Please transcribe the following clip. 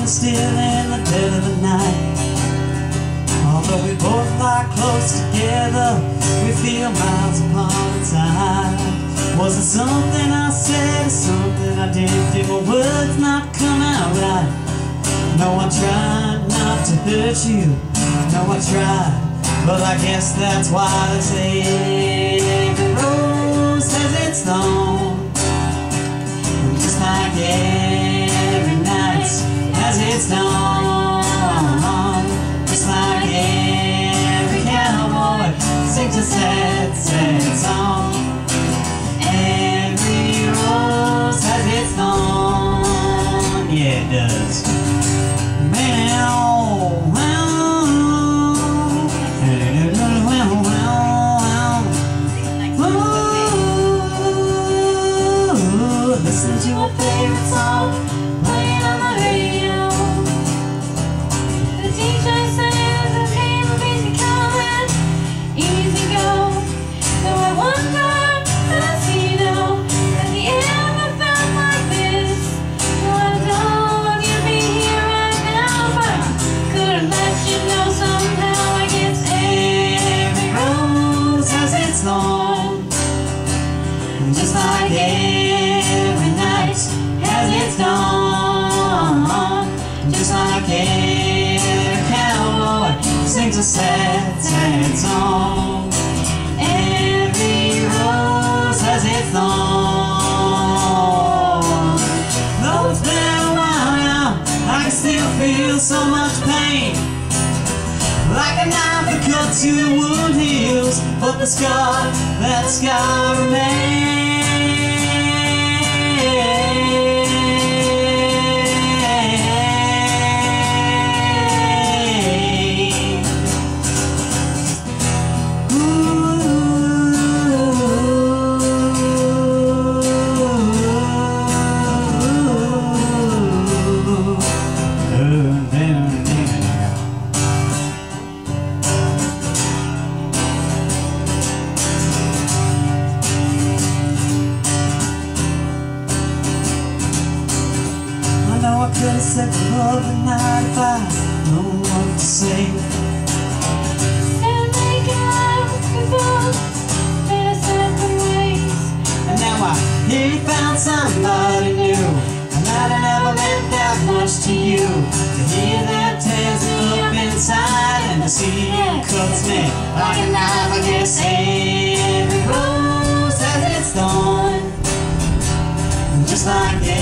standing still in the dead of the night. Although we both lie close together, we feel miles apart inside. Was it something I said or something I did? Did my words not come out right? No, I tried not to hurt you. No, I tried, but I guess that's why they say every rose has its thorn, just like every night has its dawn. Just like every cowboy sings a sad, sad song. Every rose has its thorn. Yeah, it does. Listen to a favorite song playing on the radio. The DJ says the paper is coming, easy go. Though I wonder, does he know that the end ever felt like this? No, I don't want you to be here right now, but I couldn't let you know somehow. I guess every rose has its thorn, just like every night has its dawn. Just like every cowboy sings a sad, sad song. Every rose has its thorn. Though it's been a while now, I can still feel so much pain, like a knife that cuts you, the wound heals, but the scar, that scar remains. I could have said love the night if I know what to say. And making love before their separate ways. And now I hear you found somebody new, and that I never meant that much to you. To hear that tears me up inside, and to see it cuts me like a knife. I guess every rose has its thorn, just like